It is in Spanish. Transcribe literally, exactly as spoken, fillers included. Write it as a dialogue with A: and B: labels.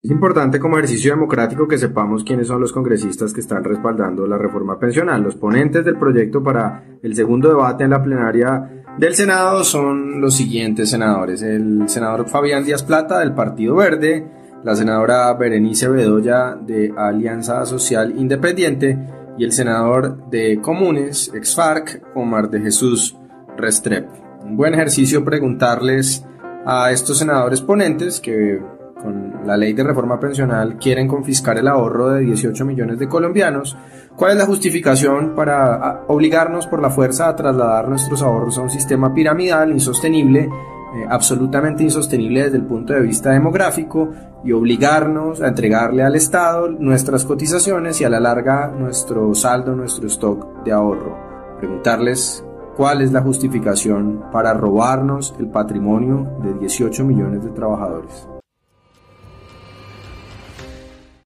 A: Es importante como ejercicio democrático que sepamos quiénes son los congresistas que están respaldando la reforma pensional. Los ponentes del proyecto para el segundo debate en la plenaria del Senado son los siguientes senadores: el senador Fabián Díaz Plata del Partido Verde, la senadora Berenice Bedoya de Alianza Social Independiente y el senador de Comunes, ex FARC, Omar de Jesús Restrepo. Un buen ejercicio preguntarles a estos senadores ponentes que con la ley de reforma pensional quieren confiscar el ahorro de dieciocho millones de colombianos. ¿Cuál es la justificación para obligarnos por la fuerza a trasladar nuestros ahorros a un sistema piramidal insostenible, eh, absolutamente insostenible desde el punto de vista demográfico, y obligarnos a entregarle al Estado nuestras cotizaciones y a la larga nuestro saldo, nuestro stock de ahorro? Preguntarles cuál es la justificación para robarnos el patrimonio de dieciocho millones de trabajadores.